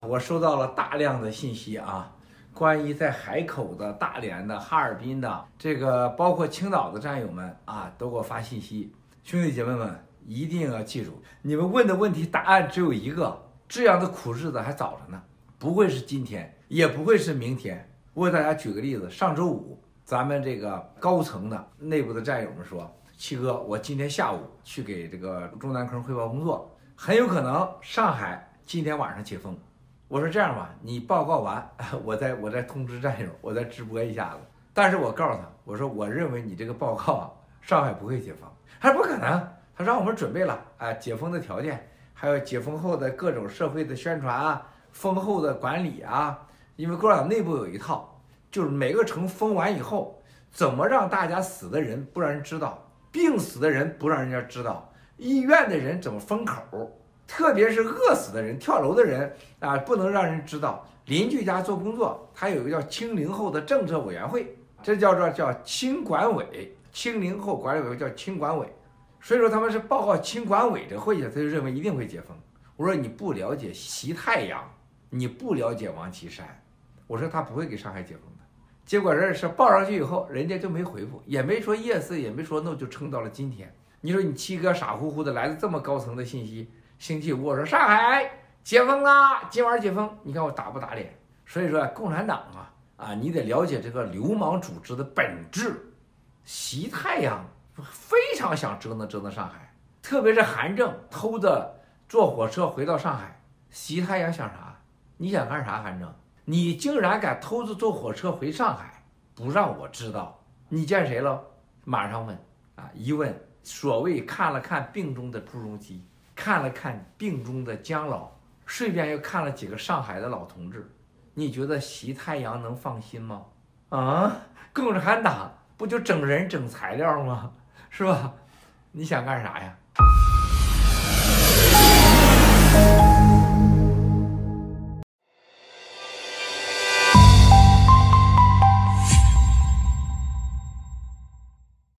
我收到了大量的信息啊，关于在海口的、大连的、哈尔滨的，这个包括青岛的战友们啊，都给我发信息。兄弟姐妹们，一定要记住，你们问的问题答案只有一个，这样的苦日子还早着呢，不会是今天，也不会是明天。我给大家举个例子，上周五，咱们这个高层的内部的战友们说，七哥，我今天下午去给这个中南坑汇报工作，很有可能上海今天晚上解封。我说这样吧，你报告完，我再通知战友，我再直播一下子。但是我告诉他，我说我认为你这个报告啊，上海不会解封。他说不可能，他让我们准备了解封的条件，还有解封后的各种社会的宣传啊，封后的管理啊。因为共产党内部有一套，就是每个城封完以后，怎么让大家死的人不让人知道，病死的人不让人家知道，医院的人怎么封口，特别是饿死的人、跳楼的人啊，不能让人知道。邻居家做工作，他有一个叫清零后的政策委员会，这叫清管委，清零后管理委员会叫清管委。所以说他们是报告清管委这会议，他就认为一定会解封。我说你不了解习太阳，你不了解王岐山，我说他不会给上海解封的。结果这事报上去以后，人家就没回复，也没说 yes， 也没说 no， 就撑到了今天。你说你七哥傻乎乎的来了这么高层的信息，星期五我说上海解封啦，今晚解封，你看我打不打脸？所以说共产党啊，你得了解这个流氓组织的本质。习太阳非常想折腾上海，特别是韩正偷着坐火车回到上海，习太阳想啥？你想干啥？韩正，你竟然敢偷着坐火车回上海，不让我知道，你见谁了？马上问啊！一问，所谓看了看病中的朱镕基，看了看病中的姜老，顺便又看了几个上海的老同志，你觉得习太阳能放心吗？啊，共产党不就整人整材料吗？是吧？你想干啥呀？